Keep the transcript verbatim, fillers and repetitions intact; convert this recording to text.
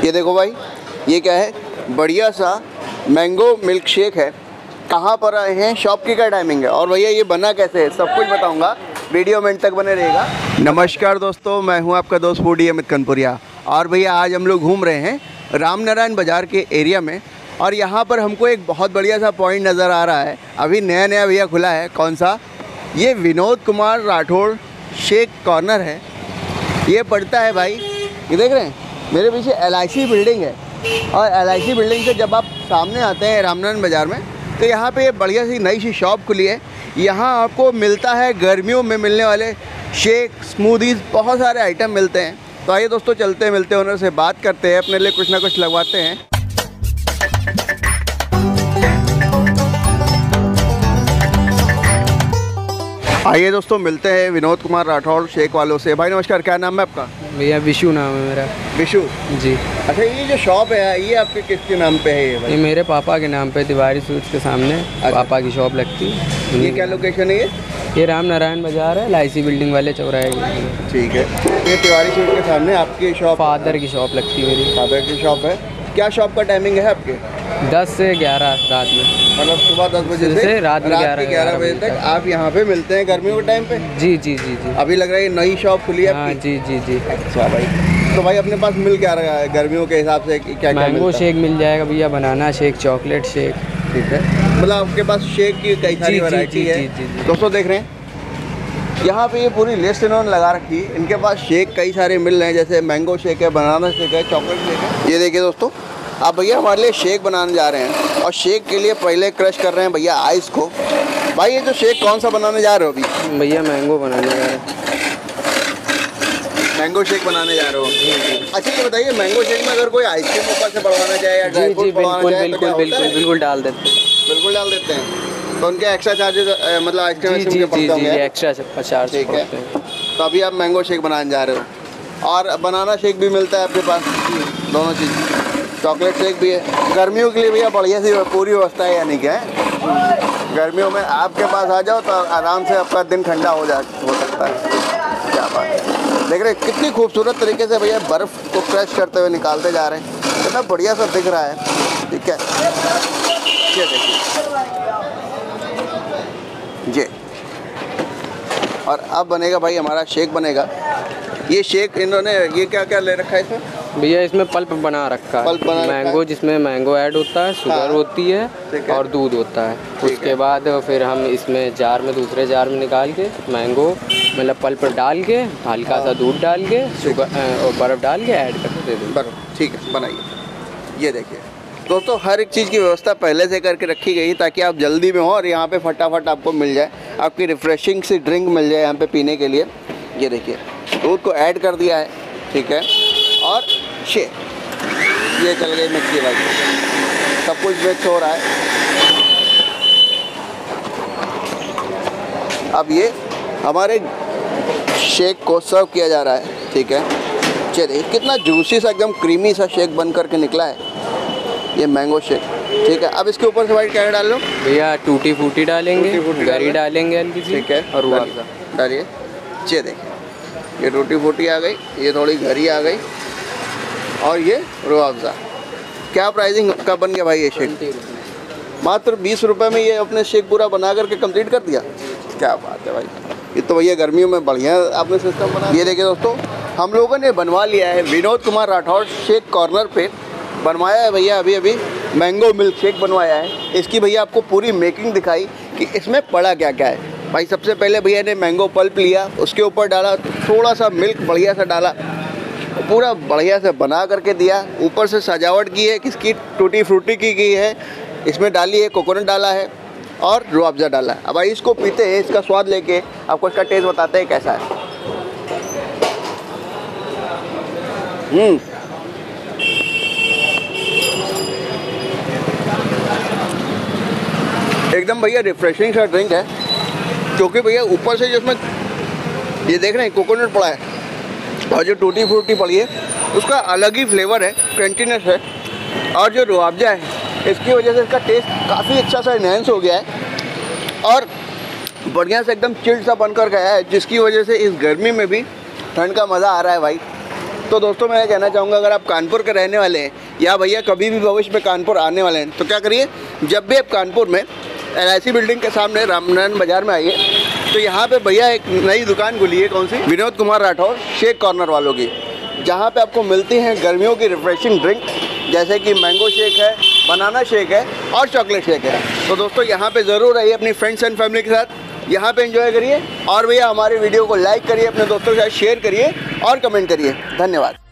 ये देखो भाई, ये क्या है, बढ़िया सा मैंगो मिल्क शेक है। कहाँ पर आए हैं, शॉप की क्या टाइमिंग है और भैया ये बना कैसे है, सब कुछ बताऊंगा, वीडियो में तक बने रहेगा। नमस्कार दोस्तों, मैं हूं आपका दोस्त फूडी अमित कनपुरिया। और भैया आज हम लोग घूम रहे हैं रामनारायण बाज़ार के एरिया में और यहाँ पर हमको एक बहुत बढ़िया सा पॉइंट नज़र आ रहा है। अभी नया नया भैया खुला है। कौन सा? ये विनोद कुमार राठौड़ शेक कॉर्नर है। ये पड़ता है भाई, ये देख रहे हैं मेरे पीछे एल आई सी बिल्डिंग है और एल आई सी बिल्डिंग से जब आप सामने आते हैं रामनारायण बाज़ार में तो यहाँ पे ये बढ़िया सी नई सी शॉप खुली है। यहाँ आपको मिलता है गर्मियों में मिलने वाले शेक, स्मूदीज़, बहुत सारे आइटम मिलते हैं। तो आइए दोस्तों चलते हैं, मिलते हैं, ओनर से बात करते हैं, अपने लिए कुछ ना कुछ लगवाते हैं। आइए दोस्तों मिलते हैं विनोद कुमार राठौड़ शेक वालों से। भाई नमस्कार, क्या नाम है आपका? भैया विशु नाम है मेरा। विशु जी। अच्छा, ये जो शॉप है ये आपके किसके नाम पे है? ये भाई? ये मेरे पापा के नाम पे, तिवारी स्वीट्स के सामने। अच्छा। पापा की शॉप लगती है। ये क्या लोकेशन है? ये ये रामनारायण बाज़ार है, एल आई सी बिल्डिंग वाले चौराहे की। ठीक है, ये तिवारी स्वीट्स के सामने आपकी शॉप? फादर की शॉप लगती है मेरी। फादर की शॉप है। क्या शॉप का टाइमिंग है आपके? दस से ग्यारह रात में, मतलब सुबह दस बजे से, से रात में ग्यारह बजे तक आप यहाँ पे मिलते हैं गर्मियों के टाइम पे? जी जी जी जी। अभी लग रहा है ये नई शॉप खुली है आपकी? जी जी जी। अच्छा भाई, तो भाई अपने पास मिल क्या रहा है गर्मियों के हिसाब से? क्या क्या मैंगो शेक मिल जाएगा भैया, बनाना शेक, चॉकलेट शेक। ठीक है, मतलब आपके पास शेक की कई सारी वैरायटी है। दोस्तों देख रहे हैं यहाँ पे ये पूरी लिस्ट इन्होंने लगा रखी है। इनके पास शेक कई सारे मिल रहे हैं, जैसे मैंगो शेक है, बनाना शेक है, चॉकलेट शेक है। ये देखिए दोस्तों, आप भैया हमारे लिए शेक बनाने जा रहे हैं और शेक के लिए पहले क्रश कर रहे हैं भैया आइस को। भाई ये जो शेक कौन सा बनाने जा रहे हो अभी? भैया मैंगो बनाने जा रहे हैं। मैंगो शेक बनाने जा रहे हो? अच्छा ये बताइए, मैंगो शेक में अगर कोई आइसक्रीम ऊपर से बढ़वाना चाहे या ड्राई फ्रूट बढ़वाना चाहे तो क्या होता है? बिल्कुल डाल देते हैं। बिल्कुल डाल देते हैं। तो उनके एक्स्ट्रा चार्जेस, मतलब आइसक्रीम के पड़ते होंगे? Extra charge. ठीक है, तो अभी आप मैंगो शेक बनाने जा रहे हो और बनाना शेक भी मिलता है आपके पास? दोनों चीज़, चॉकलेट शेक भी है। गर्मियों के लिए भैया बढ़िया सी पूरी व्यवस्था है, यानी क्या है गर्मियों में आपके पास आ जाओ तो आराम से आपका दिन ठंडा हो जा हो सकता है। क्या बात है, देख रहे कितनी खूबसूरत तरीके से भैया बर्फ़ को क्रश करते हुए निकालते जा रहे हैं, कितना बढ़िया सा दिख रहा है। ठीक है, ये देखिए जी। और अब बनेगा भाई हमारा शेक बनेगा। ये शेक इन्होंने ये क्या क्या ले रखा है इसमें? भैया इसमें पल्प बना रखा है, पल्प बना मैंगो, जिसमें मैंगो ऐड होता है, शुगर हाँ, होती है, है और दूध होता है। उसके बाद फिर हम इसमें जार में, दूसरे जार में निकाल के मैंगो मतलब पल्प डाल के, हल्का सा दूध डाल के, शुगर और बर्फ़ डाल के ऐड कर दे दें। बर्फ़, ठीक है, बनाइए। ये देखिए दोस्तों, हर एक चीज़ की व्यवस्था पहले से करके रखी गई ताकि आप जल्दी में हो और यहाँ पे फटाफट आपको मिल जाए, आपकी रिफ़्रेशिंग सी ड्रिंक मिल जाए यहाँ पे पीने के लिए। ये देखिए दूध को ऐड कर दिया है, ठीक है, और शेक ये चल गई मिक्सी वाली, सब कुछ मिक्स हो रहा है। अब ये हमारे शेक को सर्व किया जा रहा है। ठीक है, चलिए कितना जूसी सा एकदम क्रीमी सा शेक बन करके निकला है ये मैंगो शेक। ठीक है, अब इसके ऊपर से भाई क्या डाल लो? भैया टूटी फूटी डालेंगे, गरी डालेंगे हल्की सी, ठीक है, और रुआफ़ज़ा डालिए। ये देखिए ये टूटी फूटी आ गई, ये थोड़ी गरी आ गई और ये रुआफ़ज़ा। क्या प्राइसिंग का बन गया भाई ये शेक? मात्र बीस रुपए में ये अपने शेक पूरा बना करके कंप्लीट कर दिया। क्या बात है भाई, ये तो भैया गर्मियों में बढ़िया आपने सिस्टम बना। ये देखिए दोस्तों, हम लोगों ने बनवा लिया है विनोद कुमार राठौड़ शेक कॉर्नर पे बनवाया है भैया, अभी अभी मैंगो मिल्क शेक बनवाया है। इसकी भैया आपको पूरी मेकिंग दिखाई कि इसमें पड़ा क्या क्या है। भाई सबसे पहले भैया ने मैंगो पल्प लिया, उसके ऊपर डाला थोड़ा सा मिल्क, बढ़िया सा डाला, पूरा बढ़िया से बना करके दिया। ऊपर से सजावट की है, किसकी? टूटी फ्रूटी की की है, इसमें डाली है, कोकोनट डाला है और रुआफ़ज़ा डाला है। अब भाई इसको पीते हैं, इसका स्वाद लेके आपको इसका टेस्ट बताते हैं कैसा है। हम्म एकदम भैया रिफ्रेशिंग सा ड्रिंक है, क्योंकि भैया ऊपर से जो इसमें ये देख रहे हैं कोकोनट पड़ा है और जो टूटी फ्रूटी पड़ी है उसका अलग ही फ्लेवर है, क्रंचीनेस है, और जो रुआफ़ज़ा है इसकी वजह से इसका टेस्ट काफ़ी अच्छा सा इन्हेंस हो गया है और बढ़िया से एकदम चिल्ड सा बनकर गया है, जिसकी वजह से इस गर्मी में भी ठंड का मज़ा आ रहा है भाई। तो दोस्तों मैं कहना चाहूँगा, अगर आप कानपुर के रहने वाले हैं या भैया कभी भी भविष्य में कानपुर आने वाले हैं, तो क्या करिए, जब भी आप कानपुर में एल आई सी बिल्डिंग के सामने रामनारायण बाज़ार में आइए, तो यहाँ पे भैया एक नई दुकान खुली है। कौन सी? विनोद कुमार राठौर शेक कॉर्नर वालों की, जहाँ पे आपको मिलती हैं गर्मियों की रिफ्रेशिंग ड्रिंक, जैसे कि मैंगो शेक है, बनाना शेक है और चॉकलेट शेक है। तो दोस्तों यहाँ पे ज़रूर आइए अपनी फ्रेंड्स एंड फैमिली के साथ, यहाँ पे एंजॉय करिए। और भैया हमारे वीडियो को लाइक करिए, अपने दोस्तों के साथ शेयर करिए और कमेंट करिए। धन्यवाद।